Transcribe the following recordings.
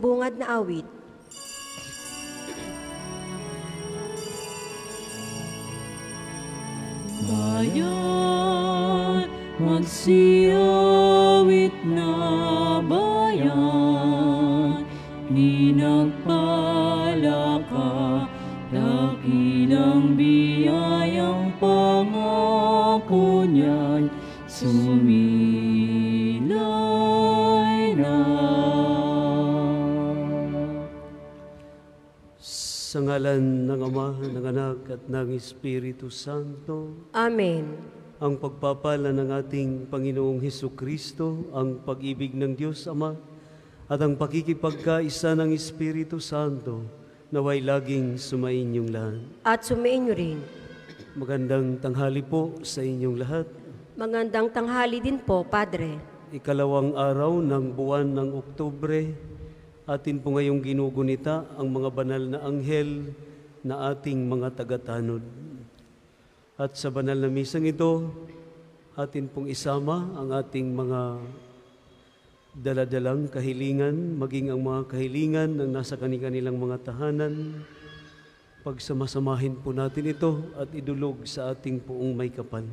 Bungad na awit. Bayan, magsiyawit na bayan, ninagpala ka, dakilang biyayang pangako niyan, sumilay na. Sa ngalan ng Ama, ng Anak, at ng Espiritu Santo. Amen. Ang pagpapala ng ating Panginoong Hesukristo, ang pag-ibig ng Diyos Ama, at ang pakikipagkaisa ng Espiritu Santo, naway laging sumainyong lahat. At sumainyo rin. Magandang tanghali po sa inyong lahat. Magandang tanghali din po, Padre. Ikalawang araw ng buwan ng Oktubre, atin po ngayong ginugunita ang mga banal na anghel na ating mga tagatanod. At sa banal na misang ito, atin pong isama ang ating mga daladalang kahilingan, maging ang mga kahilingan ng nasa kanilang mga tahanan. Pagsamasamahin po natin ito at idulog sa ating poong may kapal.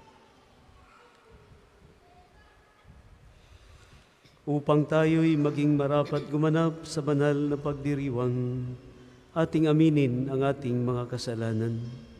Upang tayo'y maging marapat gumanap sa banal na pagdiriwang, ating aminin ang ating mga kasalanan.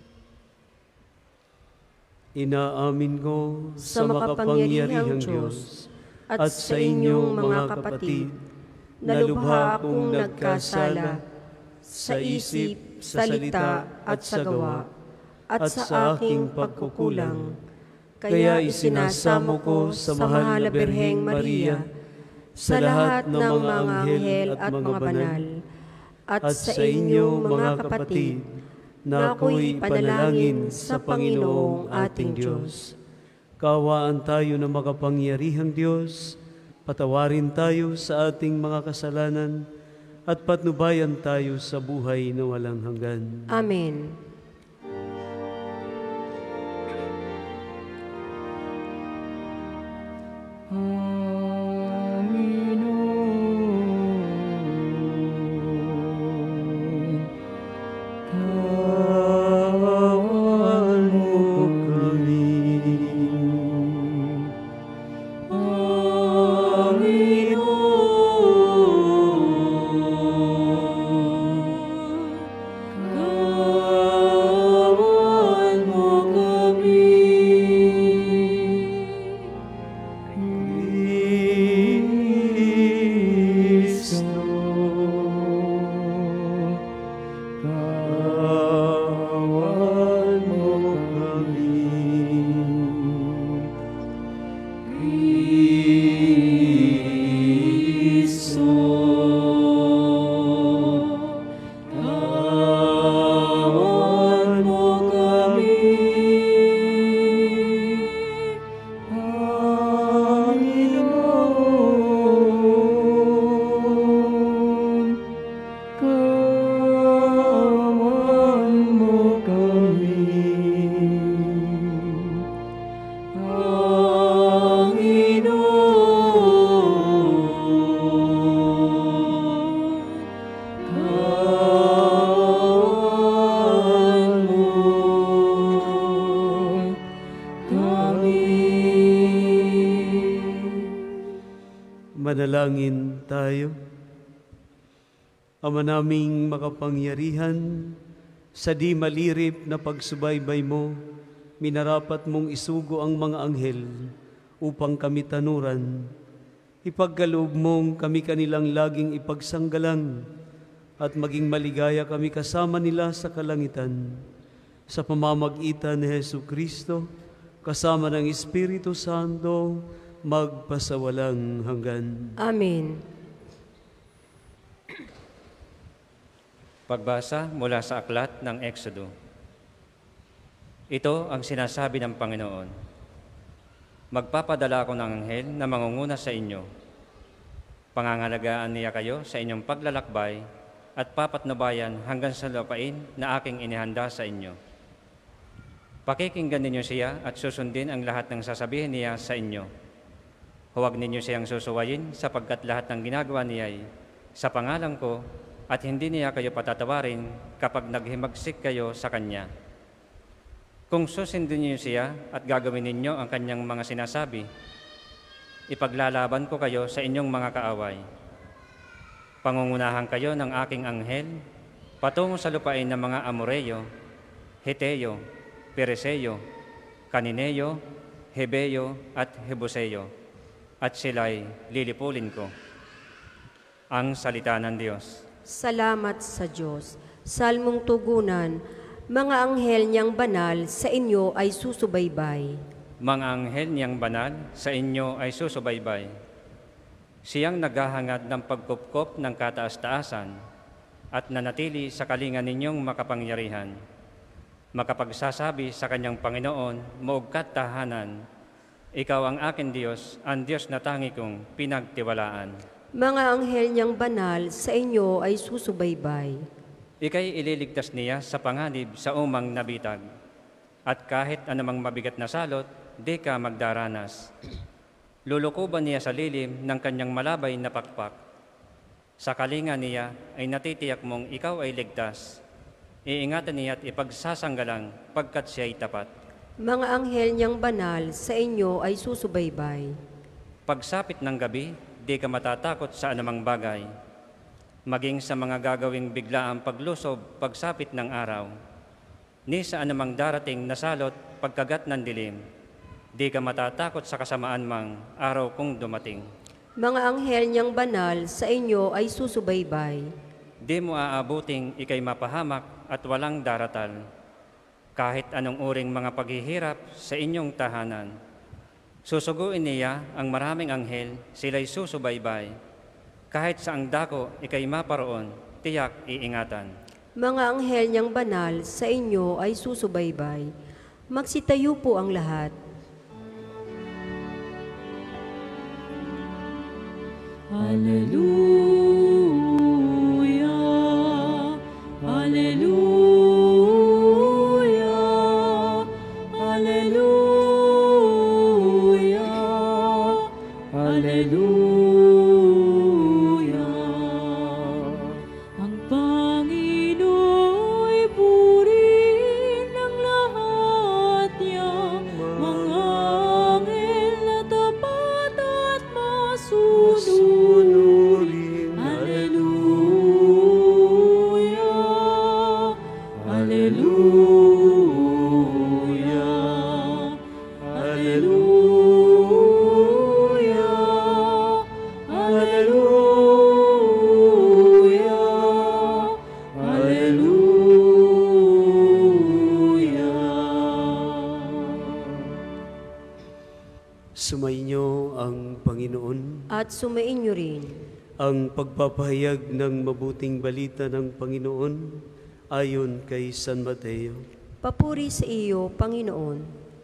Inaamin ko sa makapangyarihang Diyos at sa inyong mga kapatid na lubha akong nagkasala sa isip, sa salita at sa gawa at sa aking pagkukulang. Kaya isinasamo ko sa mahal na Birheng Maria, sa lahat ng mga anghel at mga banal, at sa inyong mga kapatid, na ako'y panalangin sa Panginoong ating Diyos. Kaawaan tayo ng makapangyarihang Diyos, patawarin tayo sa ating mga kasalanan, at patnubayan tayo sa buhay na walang hanggan. Amen. Manalangin tayo. Ama naming makapangyarihan, sa di malirip na pagsubaybay mo, minarapat mong isugo ang mga anghel upang kami tanuran. Ipagkaloob mong kami kanilang laging ipagsanggalang at maging maligaya kami kasama nila sa kalangitan. Sa pamamagitan ni Hesukristo, kasama ng Espiritu Santo, magpasawalang hanggan. Amen. Pagbasa mula sa aklat ng Exodo. Ito ang sinasabi ng Panginoon. Magpapadala ako ng anghel na mangunguna sa inyo. Pangangalagaan niya kayo sa inyong paglalakbay at papatnubayan hanggang sa lupain na aking inihanda sa inyo. Pakikinggan ninyo siya at susundin ang lahat ng sasabihin niya sa inyo. Huwag ninyo siyang susuwayin sapagkat lahat ng ginagawa niya ay sa pangalan ko at hindi niya kayo patatawarin kapag naghimagsik kayo sa Kanya. Kung susundin niyo siya at gagawin ninyo ang Kanyang mga sinasabi, ipaglalaban ko kayo sa inyong mga kaaway. Pangungunahan kayo ng aking anghel patungo sa lupain ng mga Amoreyo, Heteo, Pereseyo, Kanineo, Hebeyo at Hebuseyo, at sila'y lilipulin ko. Ang salita ng Diyos. Salamat sa Diyos. Salmong tugunan, mga anghel niyang banal sa inyo ay susubaybay. Mga anghel niyang banal sa inyo ay susubaybay. Siyang naghahangad ng pagkupkop ng kataas-taasan at nanatili sa kalinga ninyong makapangyarihan. Makapagsasabi sa kanyang Panginoon, maugkat tahanan, ikaw ang aking Diyos, ang Diyos na tangi kong pinagtiwalaan. Mga anghel niyang banal sa inyo ay susubaybay. Ika'y ililigtas niya sa panganib sa umang nabitag. At kahit anumang mabigat na salot, di ka magdaranas. Lulukuban niya sa lilim ng kanyang malabay na pakpak. Sa kalinga niya ay natitiyak mong ikaw ay ligtas. Iingatan niya at ipagsasanggalang pagkat siya'y tapat. Mga anghel niyang banal sa inyo ay susubaybay. Pagsapit ng gabi, di ka matatakot sa anumang bagay. Maging sa mga gagawing biglaang paglusob, pagsapit ng araw. Ni sa anumang darating na salot, pagkagat ng dilim. Di ka matatakot sa kasamaan mang araw kung dumating. Mga anghel niyang banal sa inyo ay susubaybay. Di mo aabuting ikay mapahamak at walang daratal. Kahit anong uring mga paghihirap sa inyong tahanan. Susuguin niya ang maraming anghel, sila'y susubaybay. Kahit saang dako ikay maparoon, tiyak iingatan. Mga anghel niyang banal sa inyo ay susubaybay. Magsitayo po ang lahat. Hallelujah, Hallelujah, Hallelujah, Hallelujah. Ang Panginoon'y purihin ng lahat niyang mga anghel na tapat at masunurin. Hallelujah, Hallelujah, Hallelujah, Hallelujah, Hallelujah. Sumainyo ang Panginoon. At sumainyo rin. Ang pagpapahayag ng mabuting balita ng Panginoon ayon kay San Mateo. Papuri sa iyo, Panginoon.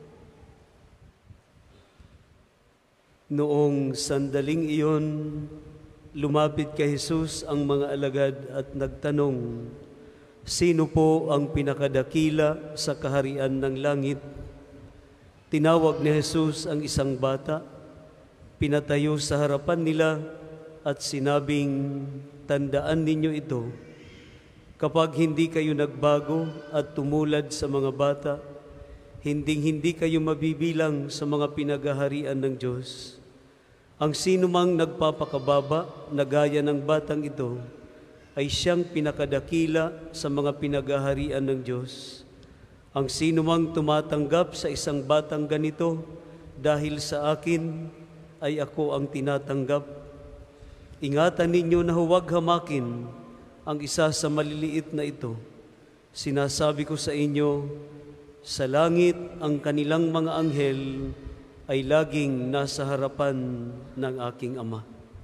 Noong sandaling iyon, lumapit kay Jesus ang mga alagad at nagtanong, "Sino po ang pinakadakila sa kaharian ng langit?" Tinawag ni Jesus ang isang bata, pinatayo sa harapan nila at sinabing, "Tandaan ninyo ito, kapag hindi kayo nagbago at tumulad sa mga bata, hindi kayo mabibilang sa mga pinagaharian ng Diyos. Ang sino mang nagpapakababa na gaya ng batang ito, ay siyang pinakadakila sa mga pinagaharian ng Diyos. Ang sino mang tumatanggap sa isang batang ganito dahil sa akin, ay ako ang tinatanggap. Ingatan ninyo na huwag hamakin ang isa sa maliliit na ito. Sinasabi ko sa inyo, sa langit ang kanilang mga anghel ay laging nasa harapan ng aking Ama."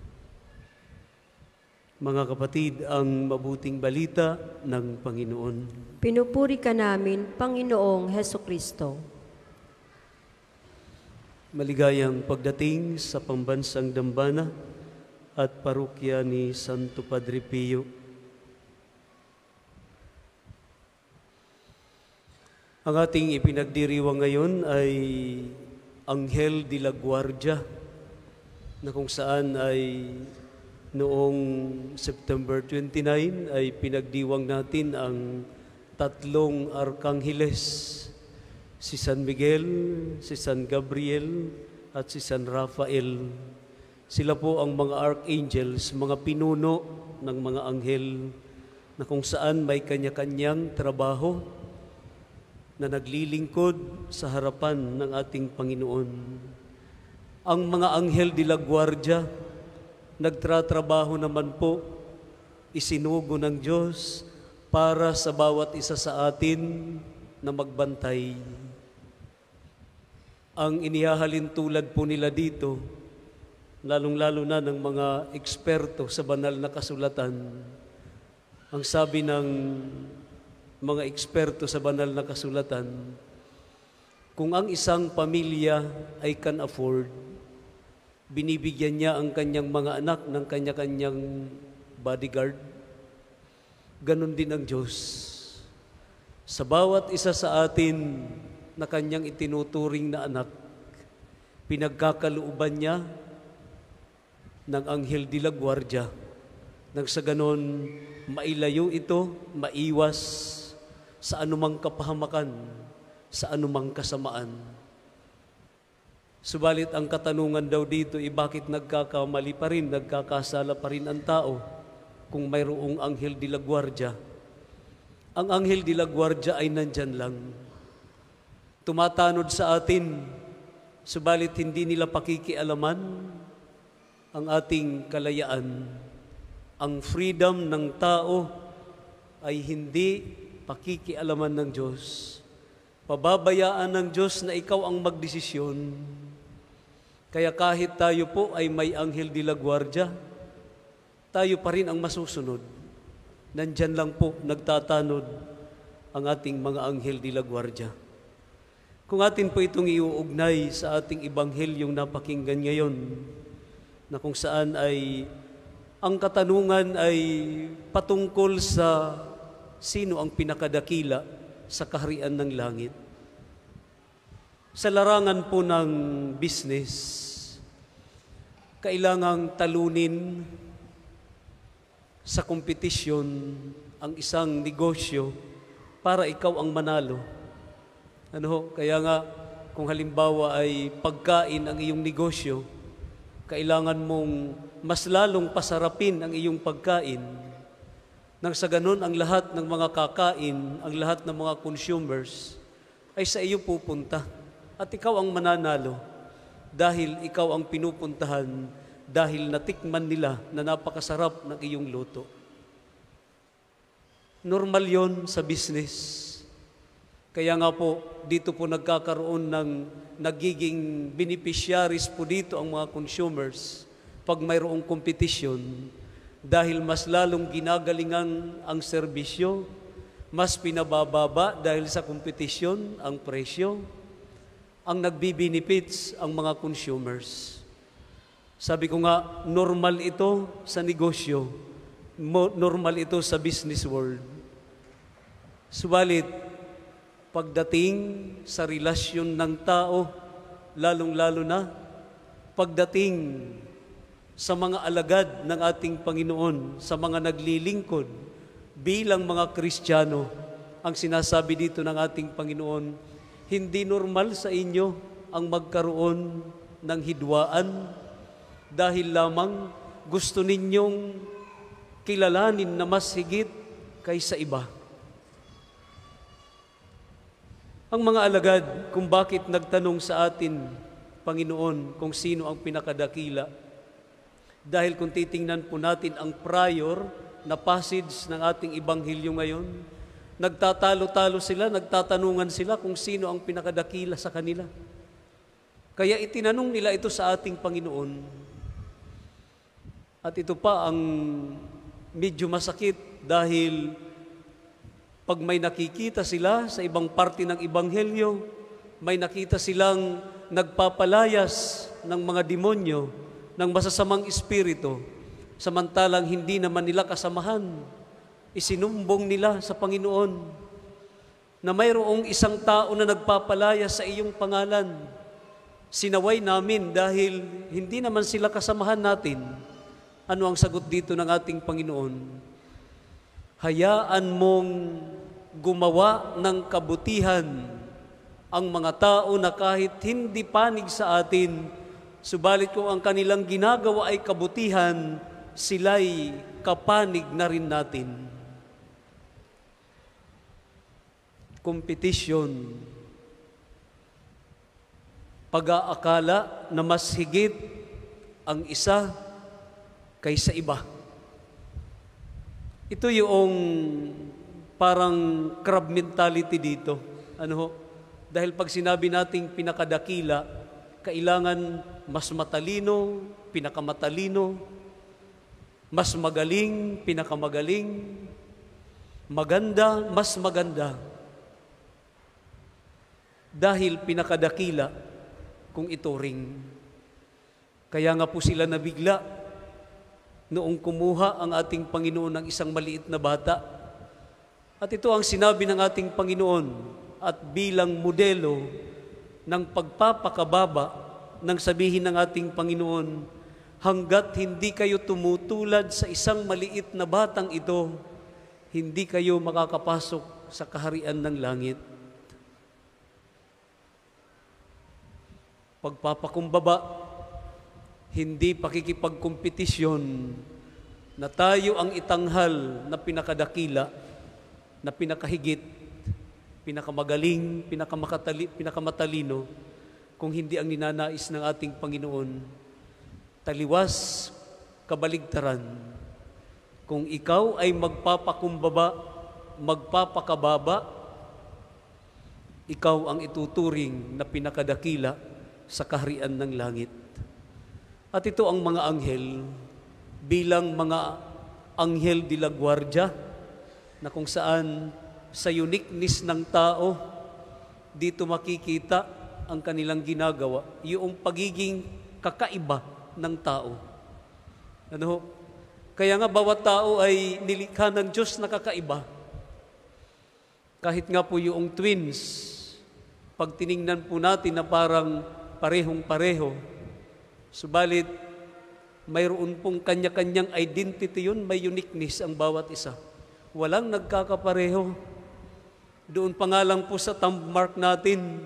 Mga kapatid, ang mabuting balita ng Panginoon. Pinupuri ka namin, Panginoong Hesukristo. Maligayang pagdating sa pambansang dambana at parokya ni Santo Padre Pio. Ang ating ipinagdiriwang ngayon ay Anghel de la Guardia, na kung saan ay Noong September 29 ay pinagdiwang natin ang tatlong Arkangheles, si San Miguel, si San Gabriel, at si San Rafael. Sila po ang mga archangels, mga pinuno ng mga anghel na kung saan may kanya-kanyang trabaho na naglilingkod sa harapan ng ating Panginoon. Ang mga anghel de la Guardia, nagtratrabaho naman po, isinugo ng Diyos para sa bawat isa sa atin na magbantay. Ang inihahalin tulad po nila dito, lalong-lalo na ng mga eksperto sa banal na kasulatan, ang sabi ng mga eksperto sa banal na kasulatan, kung ang isang pamilya ay can afford, binibigyan niya ang kanyang mga anak ng kanya-kanyang bodyguard. Ganon din ang Diyos. Sa bawat isa sa atin na kanyang itinuturing na anak, pinagkakalooban niya ng anghel de la Guardia, nang sa ganon mailayo ito, maiwas sa anumang kapahamakan, sa anumang kasamaan. Subalit ang katanungan daw dito, bakit nagkakamali pa rin, nagkakasala pa rin ang tao kung mayroong anghel de la Guardia? Ang anghel de la Guardia ay nandyan lang. Tumatanod sa atin, subalit hindi nila pakikialaman ang ating kalayaan. Ang freedom ng tao ay hindi pakikialaman ng Diyos. Pababayaan ng Diyos na ikaw ang magdesisyon. Kaya kahit tayo po ay may anghel de la Guardia, tayo pa rin ang masusunod. Nandyan lang po nagtatanod ang ating mga anghel de la Guardia. Kung atin po itong iuugnay sa ating ebanghelyong napakinggan ngayon, na kung saan ay ang katanungan ay patungkol sa sino ang pinakadakila sa kaharian ng langit. Sa larangan po ng business, kailangang talunin sa kompetisyon ang isang negosyo para ikaw ang manalo. Kaya nga, kung halimbawa ay pagkain ang iyong negosyo, kailangan mong mas lalong pasarapin ang iyong pagkain. Nang sa ganun, ang lahat ng mga kakain, ang lahat ng mga consumers, ay sa iyo pupunta. At ikaw ang mananalo dahil ikaw ang pinupuntahan dahil natikman nila na napakasarap ng iyong luto. Normal yon sa business. Kaya nga po, dito po nagkakaroon ng nagiging beneficiaries po dito ang mga consumers pag mayroong competition. Dahil mas lalong ginagalingan ang serbisyo, mas pinabababa dahil sa kompetisyon ang presyo, ang nagbibenefits ang mga consumers. Sabi ko nga, normal ito sa negosyo, normal ito sa business world. Subalit, pagdating sa relasyon ng tao, lalong-lalo na, pagdating sa mga alagad ng ating Panginoon, sa mga naglilingkod bilang mga Kristiyano, ang sinasabi dito ng ating Panginoon, hindi normal sa inyo ang magkaroon ng hidwaan dahil lamang gusto ninyong kilalanin na mas higit kaysa iba. Ang mga alagad, kung bakit nagtanong sa atin, Panginoon, kung sino ang pinakadakila, dahil kung titingnan po natin ang prior na passage ng ating Ebanghelyo ngayon, nagtatalo-talo sila, nagtatanungan sila kung sino ang pinakadakila sa kanila. Kaya itinanong nila ito sa ating Panginoon. At ito pa ang medyo masakit dahil pag may nakikita sila sa ibang parte ng Ebanghelyo, may nakita silang nagpapalayas ng mga demonyo, ng masasamang espiritu, samantalang hindi naman nila kasamahan. Isinumbong nila sa Panginoon na mayroong isang tao na nagpapalaya sa iyong pangalan. Sinaway namin dahil hindi naman sila kasamahan natin. Ano ang sagot dito ng ating Panginoon? Hayaan mong gumawa ng kabutihan ang mga tao na kahit hindi panig sa atin, subalit kung ang kanilang ginagawa ay kabutihan, sila'y kapanig na rin natin. Competition, pag-aakala na mas higit ang isa kaysa iba. Ito yung parang crab mentality dito. Ano ho? Dahil pag sinabi nating pinakadakila, kailangan mas matalino, pinakamatalino, mas magaling, pinakamagaling, maganda, mas maganda. Dahil pinakadakila kung ituring. Kaya nga po sila nabigla noong kumuha ang ating Panginoon ng isang maliit na bata. At ito ang sinabi ng ating Panginoon at bilang modelo ng pagpapakababa ng sabihin ng ating Panginoon, hanggat hindi kayo tumutulad sa isang maliit na batang ito, hindi kayo makakapasok sa kaharian ng langit. Pagpapakumbaba, hindi pakikipagkompetisyon na tayo ang itanghal na pinakadakila, na pinakahigit, pinakamagaling, pinakamatalino, kung hindi ang ninanais ng ating Panginoon. Taliwas, kabaligtaran. Kung ikaw ay magpapakumbaba, magpapakababa, ikaw ang ituturing na pinakadakila sa kaharian ng langit. At ito ang mga anghel, bilang mga anghel de la guardia, na kung saan sa uniqueness ng tao, dito makikita ang kanilang ginagawa, yung pagiging kakaiba ng tao. Ano? Kaya nga bawat tao ay nilikha ng Diyos na kakaiba. Kahit nga po yung twins, pag tiningnan po natin na parang parehong-pareho, subalit mayroon pong kanya-kanyang identity yun, may uniqueness ang bawat isa. Walang nagkakapareho. Doon pa nga lang po sa thumb mark natin,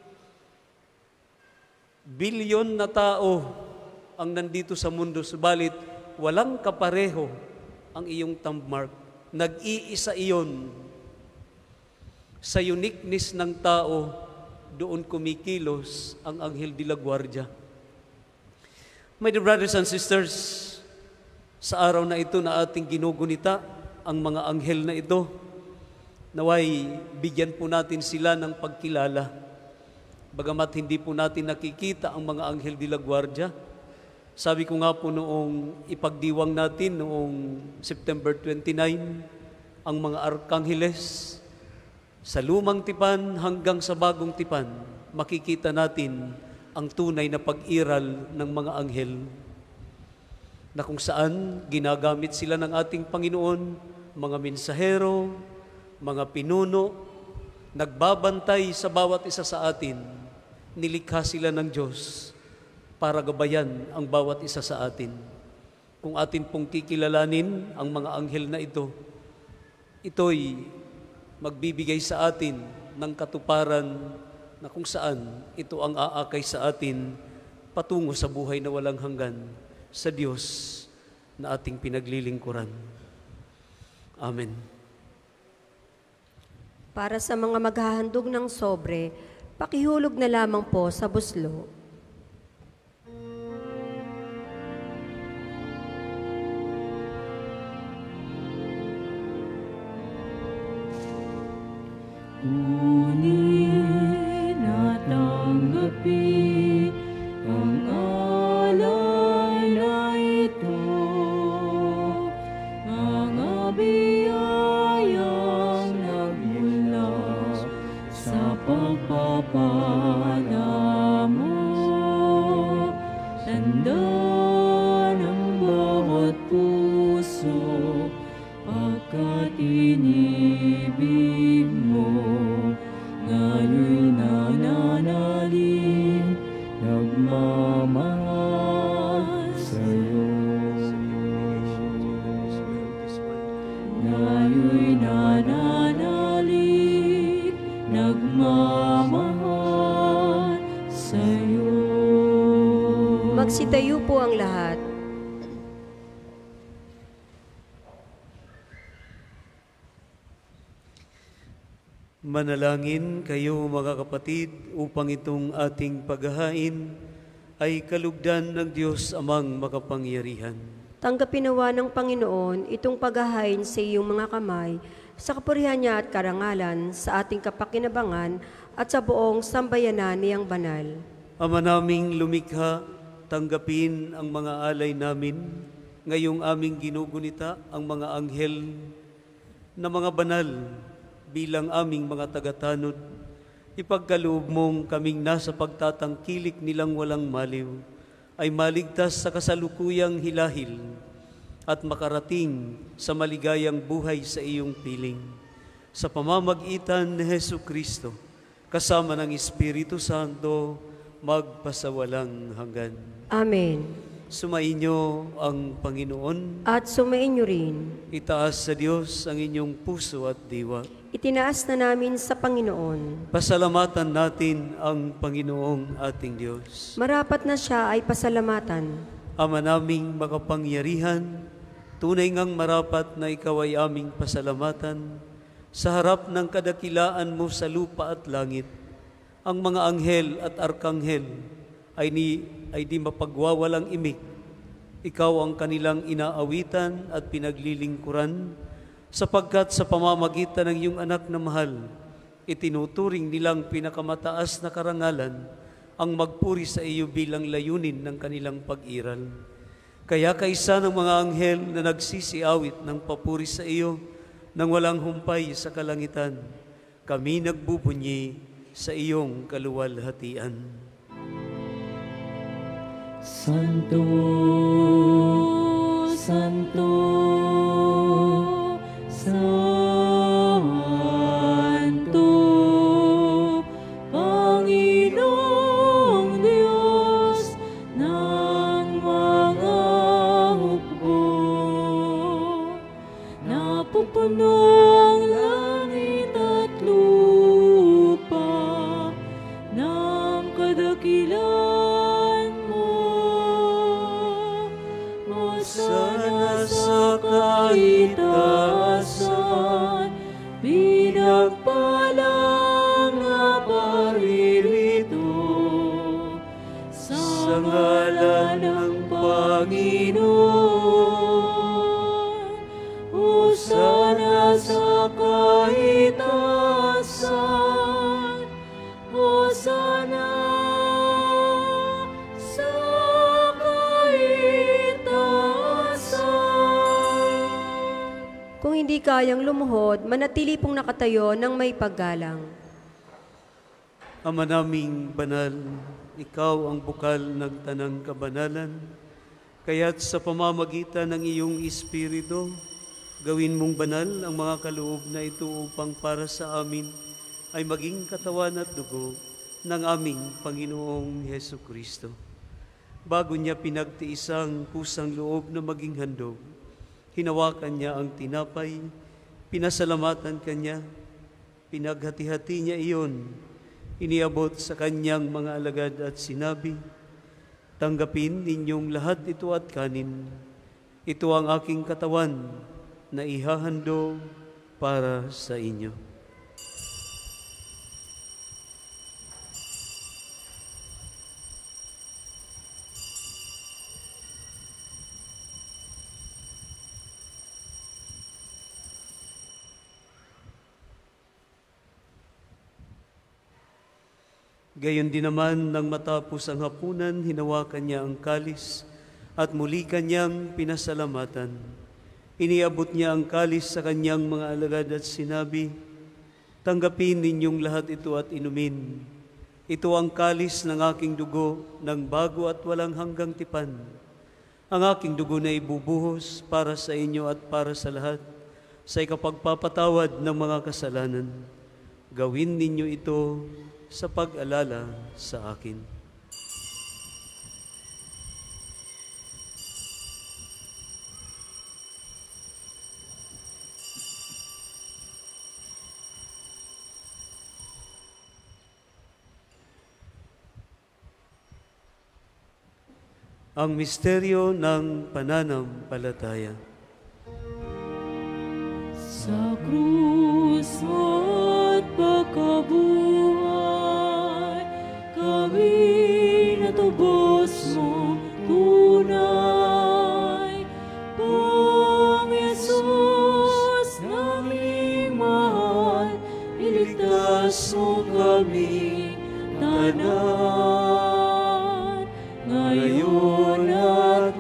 bilyon na tao ang nandito sa mundo, subalit walang kapareho ang iyong thumb mark. Nag-iisa iyon. Sa uniqueness ng tao, doon kumikilos ang anghel de la guardia. My dear brothers and sisters, sa araw na ito na ating ginugunita ang mga anghel na ito, naway bigyan po natin sila ng pagkilala. Bagamat hindi po natin nakikita ang mga anghel de la guardia, sabi ko nga po noong ipagdiwang natin noong September 29, ang mga arkangheles, sa lumang tipan hanggang sa bagong tipan, makikita natin ang tunay na pag-iral ng mga anghel, na kung saan ginagamit sila ng ating Panginoon, mga mensahero, mga pinuno, nagbabantay sa bawat isa sa atin. Nilikha sila ng Diyos para gabayan ang bawat isa sa atin. Kung atin pong kikilalanin ang mga anghel na ito, ito'y magbibigay sa atin ng katuparan na kung saan ito ang aakay sa atin patungo sa buhay na walang hanggan sa Diyos na ating pinaglilingkuran. Amen. Para sa mga maghahandog ng sobre, pakihulog na lamang po sa buslo. Ngunit natanggapin ang alay na ito, mga biyayang nagmula sa pagpapala mo. Tanda ng bawat puso pagkat inibig mo Tayo'y nananalig, nagmamahal sa'yo. Magsitayo po ang lahat. Manalangin kayo mga kapatid upang itong ating paghahain ay kalugdan ng Diyos amang makapangyarihan. Tanggapin nawa ng Panginoon itong paghahain sa iyong mga kamay, sa kapurihan niya at karangalan, sa ating kapakinabangan at sa buong sambayanan niyang banal. Ama naming lumikha, tanggapin ang mga alay namin, ngayong aming ginugunita ang mga anghel na mga banal bilang aming mga tagatanod. Ipagkaloob mong kaming nasa pagtatangkilik nilang walang maliw, ay maligtas sa kasalukuyang hilahil at makarating sa maligayang buhay sa iyong piling. Sa pamamagitan ni Jesucristo, kasama ng Espiritu Santo, magpasawalang hanggan. Amen. Sumainyo ang Panginoon. At sumainyo rin. Itaas sa Diyos ang inyong puso at diwa. Itinaas na namin sa Panginoon. Pasalamatan natin ang Panginoong ating Diyos. Marapat na siya ay pasalamatan. Ama naming makapangyarihan, tunay ngang marapat na ikaw ay aming pasalamatan sa harap ng kadakilaan mo sa lupa at langit. Ang mga anghel at arkanghel ay di mapagwawalang imik. Ikaw ang kanilang inaawitan at pinaglilingkuran, sapagkat sa pamamagitan ng iyong anak na mahal, itinuturing nilang pinakamataas na karangalan ang magpuri sa iyo bilang layunin ng kanilang pag-iral. Kaya kaisa ng mga anghel na nagsisiawit ng papuri sa iyo nang walang humpay sa kalangitan, kami nagbubunyi sa iyong kaluwalhatian. Santo, Santo, Santo, Panginoong Diyos ng mga hukbo, napupuno ang langit at lupa ng kadakilan mo. Hosana sa kaitaasan, pinagpalang na paririto sa ngalan ng Panginoon. Hosana sa kaitaasan, Hosana sa kaitaasan. Kung hindi kayang lumuhod, manatili pong nakatayo ng may paggalang. Ama naming banal, ikaw ang bukal ng tanang kabanalan, kaya't sa pamamagitan ng iyong Espiritu, gawin mong banal ang mga kaloob na ito upang para sa amin ay maging katawan at dugo ng aming Panginoong Hesukristo. Bago niya pinagtiisang kusang loob na maging handog, hinawakan niya ang tinapay, pinasalamatan kanya, pinaghati-hati niya iyon, iniabot sa kanyang mga alagad at sinabi, "Tanggapin ninyong lahat ito at kanin. Ito ang aking katawan na ihahandog para sa inyo." Gayon din naman nang matapos ang hapunan, hinawakan niya ang kalis at muli kanyang pinasalamatan. Iniabot niya ang kalis sa kanyang mga alagad at sinabi, "Tanggapin ninyong lahat ito at inumin. Ito ang kalis ng aking dugo ng bago at walang hanggang tipan. Ang aking dugo na ibubuhos para sa inyo at para sa lahat sa ikapagpapatawad ng mga kasalanan. Gawin ninyo ito sa pag-alala sa akin." Ang misteryo ng pananampalataya. Sa krus at pagkabuhay, kami natubos mo tunay. Pang Jesus naming mahal, iligtas mo kami tanan. Ngayon at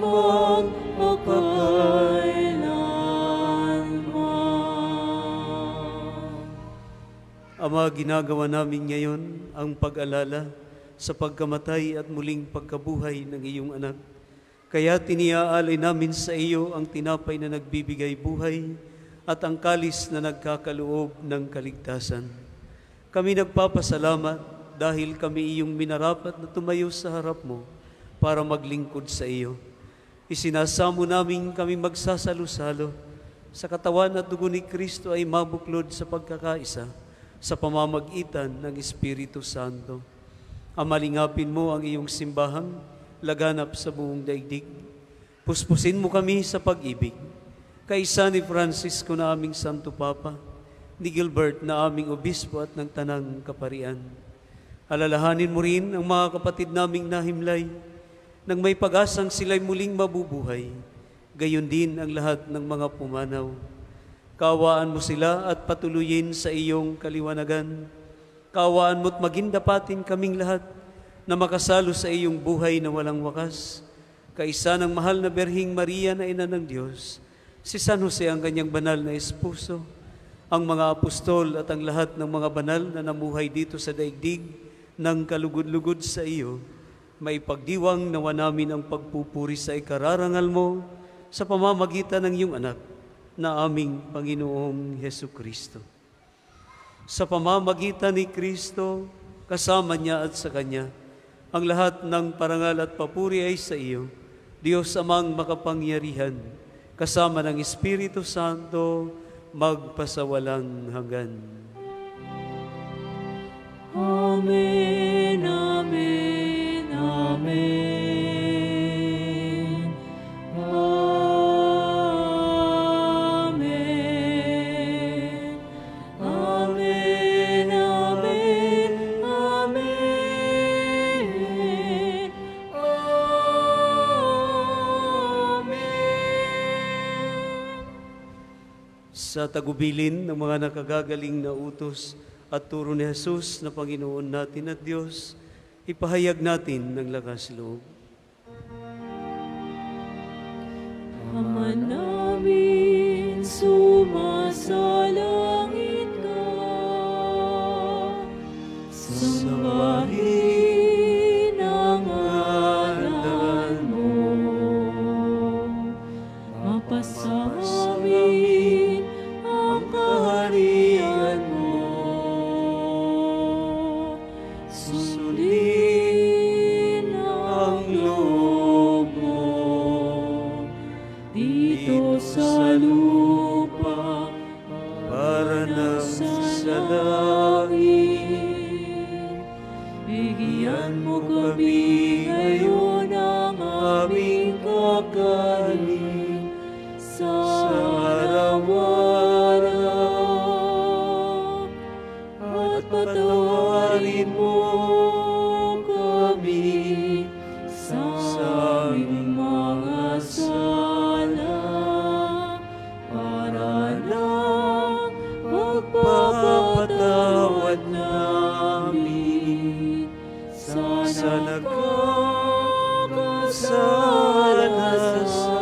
magpakailanman. Ama, ginagawa namin ngayon ang pag-alala sa pagkamatay at muling pagkabuhay ng iyong anak. Kaya tiniaalay namin sa iyo ang tinapay na nagbibigay buhay at ang kalis na nagkakaloob ng kaligtasan. Kami nagpapasalamat dahil kami iyong minarapat na tumayo sa harap mo para maglingkod sa iyo. Isinasamo namin kami magsasalo-salo sa katawan at dugo ni Kristo ay mabuklod sa pagkakaisa sa pamamagitan ng Espiritu Santo. Amalingapin mo ang iyong simbahang laganap sa buong daigdig. Puspusin mo kami sa pag-ibig. Kaisa ni Francisco na aming Santo Papa, ni Gilbert na aming Obispo at ng Tanang Kaparian. Alalahanin mo rin ang mga kapatid naming nahimlay nang may pag-asang sila'y muling mabubuhay, gayon din ang lahat ng mga pumanaw. Kaawaan mo sila at patuloyin sa iyong kaliwanagan. Kaawaan mo't magindapatin kaming lahat na makasalo sa iyong buhay na walang wakas. Kaisa ng mahal na Berhing Maria na Ina ng Diyos, si San Jose ang kanyang banal na esposo, ang mga apostol at ang lahat ng mga banal na namuhay dito sa daigdig ng kalugod-lugod sa iyo, maipagdiwang nawa namin ang pagpupuri sa ikararangal mo sa pamamagitan ng iyong anak na aming Panginoong Hesukristo. Sa pamamagitan ni Kristo, kasama niya at sa Kanya, ang lahat ng parangal at papuri ay sa iyo, Diyos amang makapangyarihan, kasama ng Espiritu Santo, magpasawalang hanggan. Amen, amen, amen. Amen. Amen, amen, amen. Amen. Sa tagubilin ng mga nakagagaling na utos at turo ni Jesus na Panginoon natin at Diyos, ipahayag natin ng lakas loob. Ama namin, sumasalangit ka. Sambahin ang ngalan mo. Mapasamin ang kaharian mo. Sundin ang loob mo dito sa lupa Para na sa langit. Bigyan mo kami ngayon ng aming kakanin sa araw-araw. At patawarin mo kami sa aming mga sala para lang magpapatawad namin sa nagkakasala sa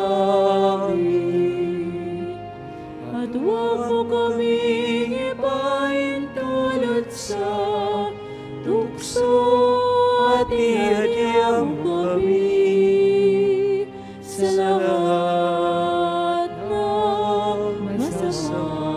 amin. At huwag mo kaming ipahintulot sa tukso at ihadya mo kami sa lahat ng masama.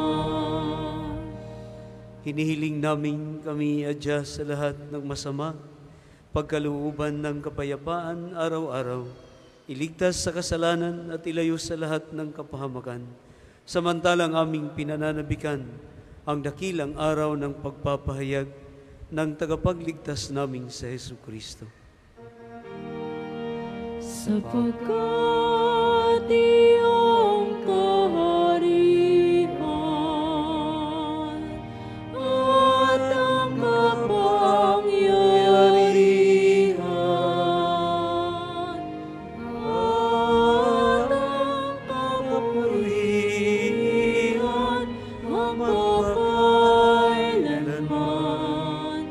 Hinihiling namin kami adya sa lahat ng masama, pagkalooban ng kapayapaan araw-araw, iligtas sa kasalanan at ilayo sa lahat ng kapahamakan. Samantalang aming pinananabikan ang dakilang araw ng pagpapahayag ng tagapagligtas naming sa Hesukristo. sapagkat iyong kaharian at ang kapangyarihan at ang kapurihan magpakailanman.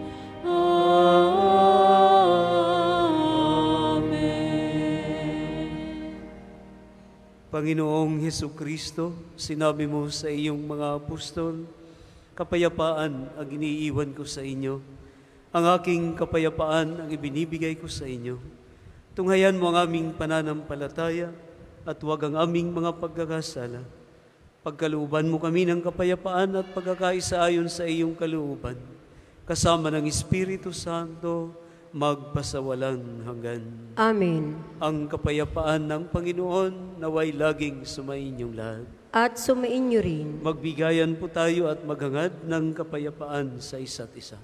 Amen. Panginoong Hesukristo, sinabi mo sa iyong mga apostol, kapayapaan ang iniiwan ko sa inyo. Ang aking kapayapaan ang ibinibigay ko sa inyo. Tunghayan mo ang aming pananampalataya at huwag ang aming mga pagkakasala. Pagkalooban mo kami ng kapayapaan at pagkakaisa ayon sa iyong kalooban, kasama ng Espiritu Santo, magpasawalang hanggan. Amen. Ang kapayapaan ng Panginoon naway laging sumainyong lahat. At sumainyo rin. Magbigayan po tayo at maghangad ng kapayapaan sa isa't isa.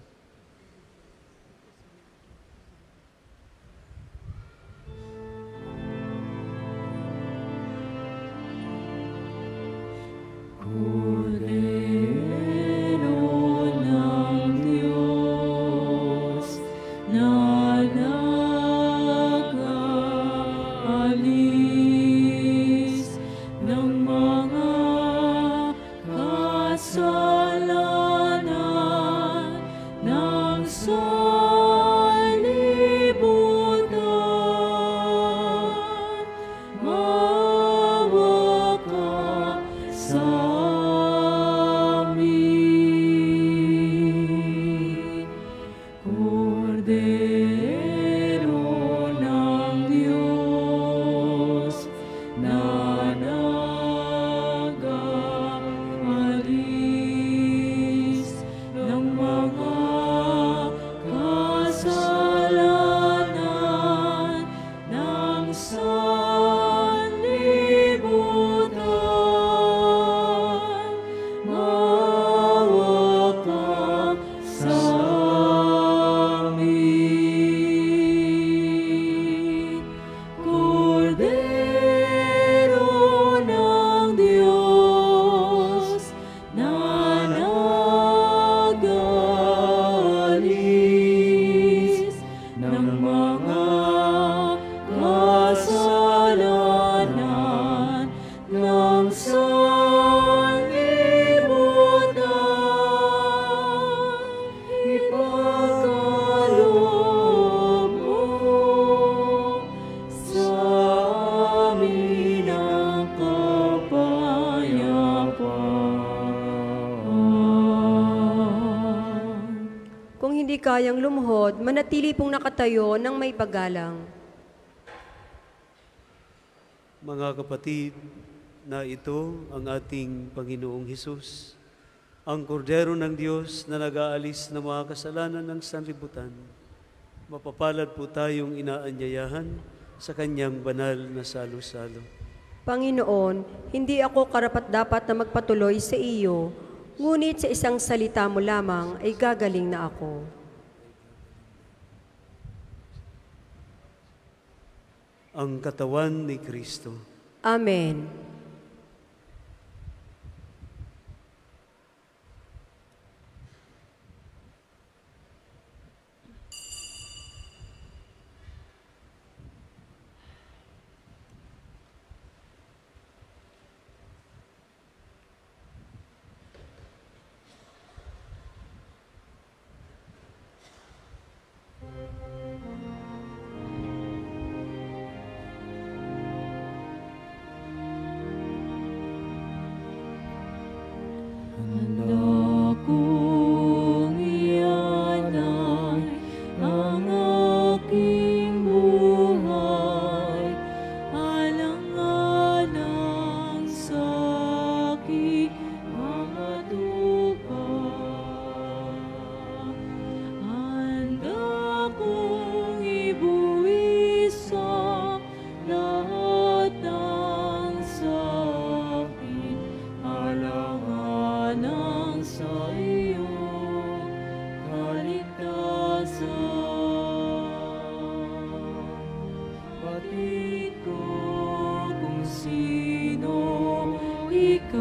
Cordero ng Diyos na nag-aalis ng mga kasalanan ng sanlibutan, maawa ka sa amin. Cordero ng Diyos na nag-aalis ng mga kasalanan ng sanlibutan, maawa ka sa amin. Cordero ng Diyos na nag-aalis ng mga kasalanan ng sanlibutan, ipagkaloob mo sa amin ang kapayapaan. Kung hindi kayang lumuhod, manatili pong nakatayo ng may paggalang. Mga kapatid, na ito ang ating Panginoong Hesus, ang kordero ng Diyos na nag-aalis ng mga kasalanan ng sanlibutan. Mapapalad po tayong inaanyayahan sa kanyang banal na salo-salo. Panginoon, hindi ako karapat-dapat na magpatuloy sa iyo, ngunit sa isang salita mo lamang ay gagaling na ako. Ang katawan ni Kristo. Amen.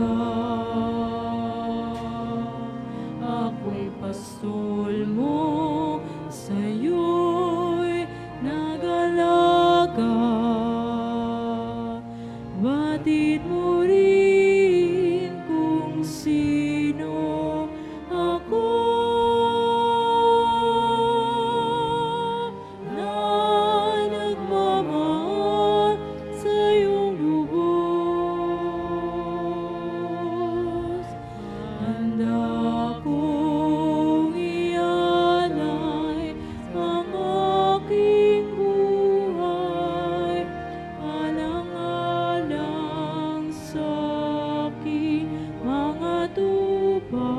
Ako'y pastol mo, sa'yo'y nag-alaga. Batid mo rin kung sino ako, na nagmamahal sa iyong lubos. Handa kong ialay ang aking buhay, alang-alang sa aking mga tupa.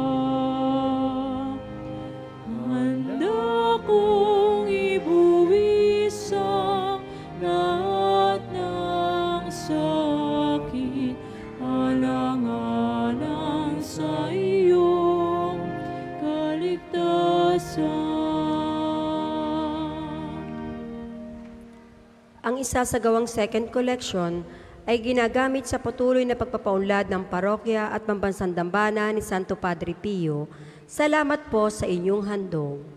Handa kong ibuwis ang lahat ng sakit, alang-alang sa iyong kaligtasan. Ang isasagawang second collection ay ginagamit sa patuloy na pagpapaunlad ng parokya at pambansang dambana ni Santo Padre Pio. Salamat po sa inyong handog.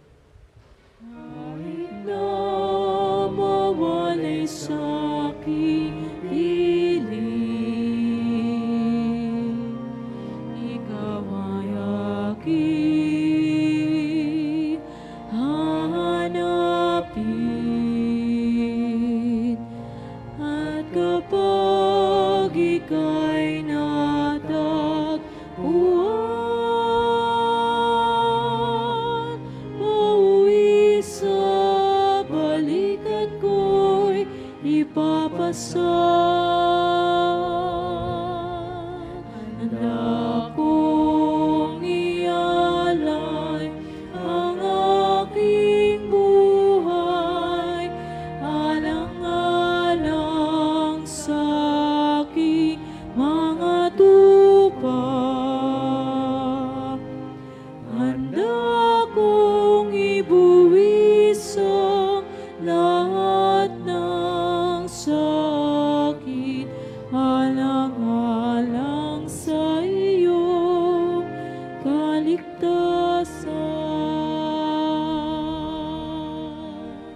Kahit na mawalay sa aking piling, ikaw ay aking hahanapin. At kapag ika'y natagpuan, pauwi sa balikat ko'y ipapasan. Handa kong ialay ang aking buhay, alang-alang sa aking mga tupa. Handa kong ibuwis ang lahat ng sakit, alang-alang sa iyong kaligtasan.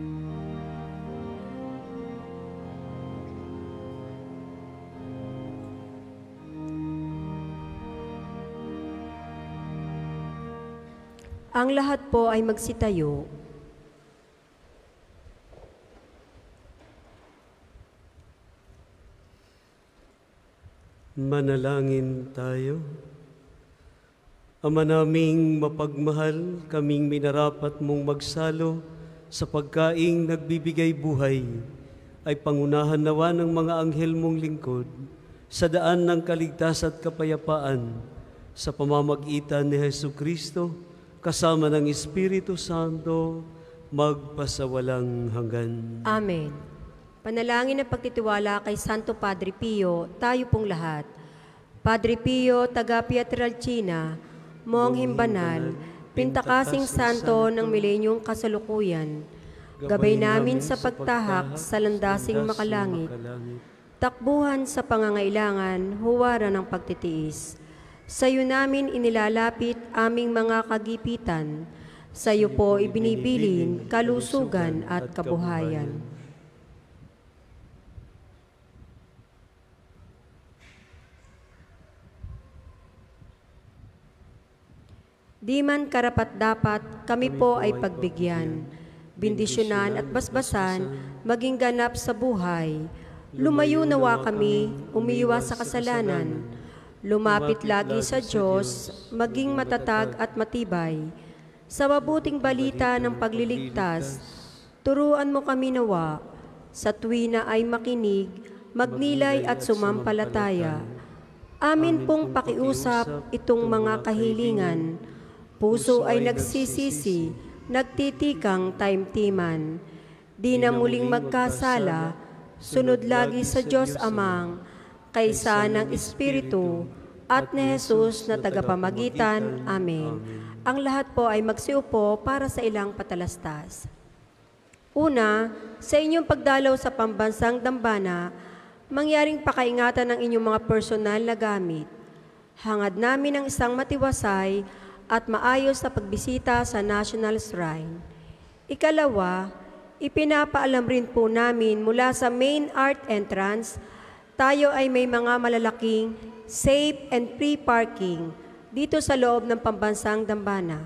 Ang lahat po ay magsitayo. Manalangin tayo. Ama naming mapagmahal, kaming minarapat mong magsalo sa pagkaing nagbibigay buhay, ay pangunahan nawa ng mga anghel mong lingkod sa daan ng kaligtasan at kapayapaan sa pamamagitan ni Jesucristo, kasama ng Espiritu Santo, magpasawalang hanggan. Amen. Panalangin ng pagtitiwala kay Santo Padre Pio, tayo pong lahat. Padre Pio, taga Pietrelcina, mongheng banal, pintakasing santo ng milenyong kasalukuyan, gabay namin sa pagtahak sa landasing makalangit, takbuhan sa pangangailangan, huwara ng pagtitiis. Sa iyo namin inilalapit aming mga kagipitan, sa iyo po ibinibilin kalusugan at kabuhayan. Di man karapat-dapat, kami po ay pagbigyan, bendisyonan at basbasan, maging ganap sa buhay. Lumayo nawa kami, umiiwas sa kasalanan, lumapit lagi sa Diyos, maging matatag at matibay. Sa mabuting balita ng pagliligtas, turuan mo kami nawa, sa tuwina ay makinig, magnilay at sumampalataya. Amin pong pakiusap itong mga kahilingan, puso ay nagsisisi, nagtitikang taimtiman. Di na muling magkasala, sunod lagi sa Diyos Amang, kaysa ng Espiritu at ni Jesus na tagapamagitan. Amen. Ang lahat po ay magsiupo para sa ilang patalastas. Una, sa inyong pagdalaw sa pambansang dambana, Mangyaring pakaingatan ng inyong mga personal na gamit. Hangad namin ang isang matiwasay at maayos na pagbisita sa National Shrine. Ikalawa, ipinapaalam rin po namin mula sa main art entrance, tayo ay may mga malalaking safe and free parking dito sa loob ng pambansang dambana.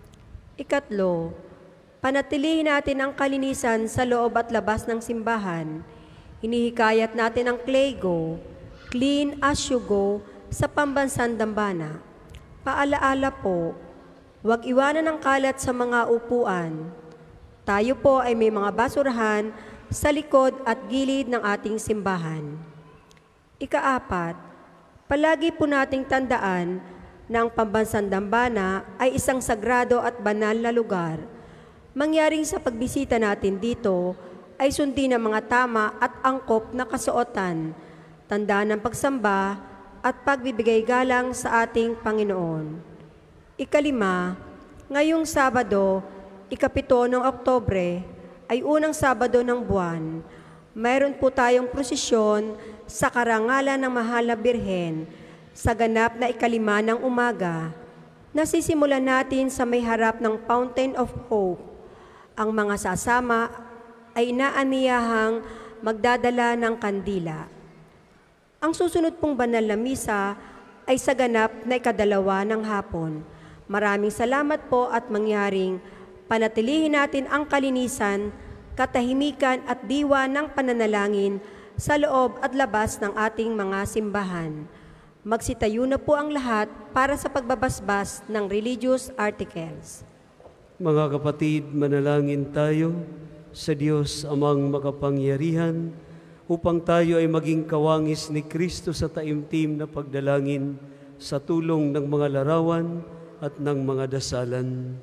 Ikatlo, panatilihin natin ang kalinisan sa loob at labas ng simbahan. Hinihikayat natin ang Claygo, Clean as you go, sa pambansang dambana. Paalaala po, huwag iwanan ng kalat sa mga upuan. Tayo po ay may mga basurahan sa likod at gilid ng ating simbahan. Ikaapat, palagi po nating tandaan na ang pambansang dambana ay isang sagrado at banal na lugar. Mangyaring sa pagbisita natin dito ay sundin ang mga tama at angkop na kasuotan, tandaan ng pagsamba at pagbibigay galang sa ating Panginoon. Ikalima, ngayong Sabado, ika-7 ng Oktubre, ay unang Sabado ng buwan. Mayroon po tayong prosesyon sa karangalan ng Mahal na Birhen sa ganap na 5 ng umaga. Nasisimulan natin sa may harap ng Fountain of Hope. Ang mga sasama ay inaaniyahang magdadala ng kandila. Ang susunod pong banal na misa ay sa ganap na 2 ng hapon. Maraming salamat po at mangyaring panatilihin natin ang kalinisan, katahimikan at diwa ng pananalangin sa loob at labas ng ating mga simbahan. Magsitayo na po ang lahat para sa pagbabasbas ng religious articles. Mga kapatid, manalangin tayo sa Diyos amang makapangyarihan upang tayo ay maging kawangis ni Kristo sa taimtim na pagdalangin sa tulong ng mga larawan at ng mga dasalan.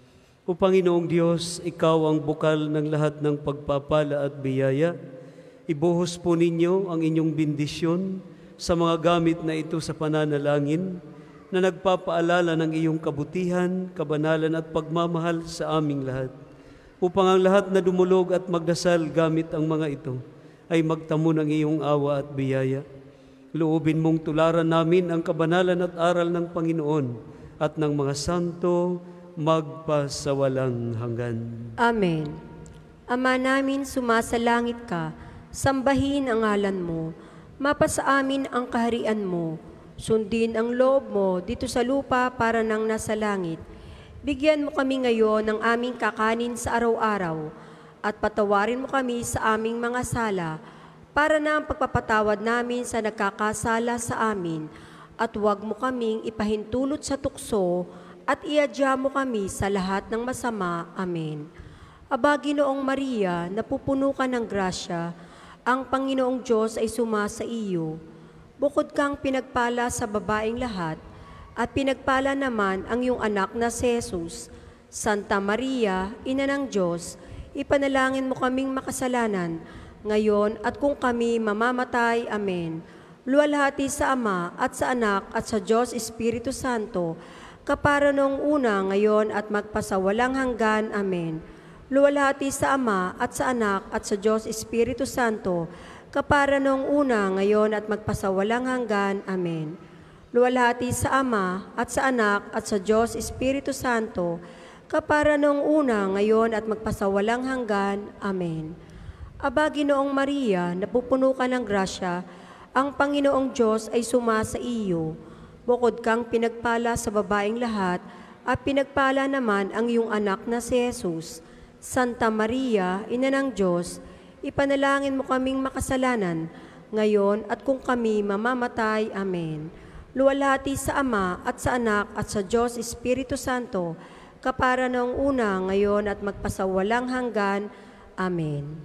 O Panginoong Diyos, Ikaw ang bukal ng lahat ng pagpapala at biyaya. Ibuhos po ninyo ang inyong bendisyon sa mga gamit na ito sa pananalangin na nagpapaalala ng iyong kabutihan, kabanalan at pagmamahal sa aming lahat. Upang ang lahat na dumulog at magdasal gamit ang mga ito ay magtamo ng iyong awa at biyaya. Loobin mong tularan namin ang kabanalan at aral ng Panginoon at ng mga santo magpasawalang hanggan. Amen. Ama namin, sumasalangit ka, sambahin ang ngalan mo, mapasa amin ang kaharian mo, sundin ang loob mo dito sa lupa para nang nasa langit. Bigyan mo kami ngayon ng aming kakanin sa araw-araw at patawarin mo kami sa aming mga sala para na ang pagpapatawad namin sa nagkakasala sa amin at huwag mo kaming ipahintulot sa tukso at iadya mo kami sa lahat ng masama. Amen. Aba, Ginoong Maria, napupuno ka ng grasya, ang Panginoong Diyos ay sumasa iyo. Bukod kang pinagpala sa babaeng lahat, at pinagpala naman ang iyong anak na si Jesus. Santa Maria, Ina ng Diyos, ipanalangin mo kaming makasalanan, ngayon at kung kami mamamatay. Amen. Luwalhati sa Ama at sa Anak at sa Diyos Espiritu Santo, kapara noong una, ngayon at magpasawalang hanggan. Amen. Luwalhati sa Ama at sa Anak at sa Diyos Espiritu Santo, kapara noong una, ngayon at magpasawalang hanggan. Amen. Luwalhati sa Ama at sa Anak at sa Diyos Espiritu Santo, kapara noong una, ngayon at magpasawalang hanggan. Amen. Aba, Ginoong Maria, napupuno ka ng grasya, ang Panginoong Diyos ay sumasa iyo. Bukod kang pinagpala sa babaeng lahat, at pinagpala naman ang iyong anak na si Jesus. Santa Maria, Ina ng Diyos, ipanalangin mo kaming makasalanan, ngayon at kung kami mamamatay. Amen. Luwalhati sa Ama at sa Anak at sa Diyos Espiritu Santo, kapara noong una, ngayon at magpasawalang hanggan. Amen.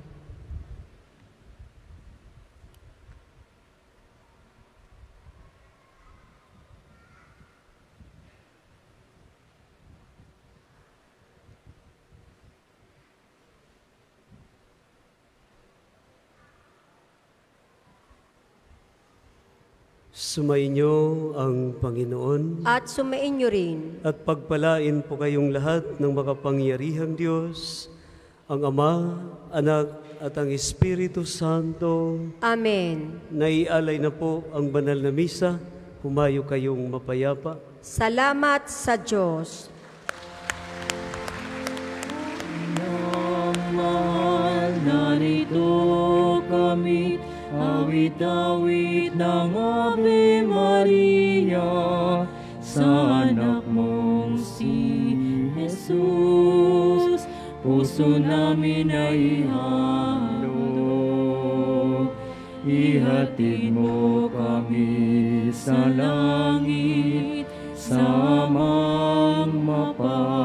Sumainyo ang Panginoon At sumainyo rin. at pagpalain po kayong lahat ng makapangyarihang Diyos, ang Ama, Anak at ang Espiritu Santo. Amen. Naialay na po ang banal na misa. Humayo kayong mapayapa. Salamat sa Diyos. Mahal, narito kami, awit-awit ng Ave Maria, sa anak mong si Jesus, puso namin ay ihandog. Ihatid mo kami sa langit, samang mapag